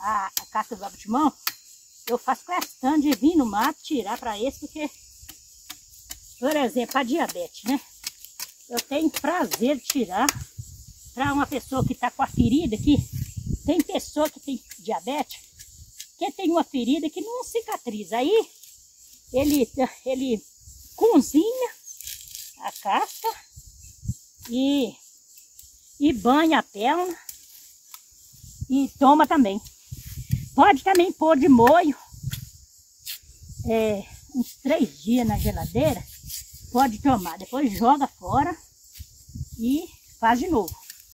a casca do abatimão, eu faço questão de vir no mato tirar para esse, porque, por exemplo, a diabetes, né? Eu tenho prazer de tirar para uma pessoa que está com a ferida aqui. Tem pessoa que tem diabetes, que tem uma ferida que não cicatriza. Aí ele cozinha a casca e banha a perna e toma também. Pode também pôr de molho uns 3 dias na geladeira, pode tomar, depois joga fora e faz de novo.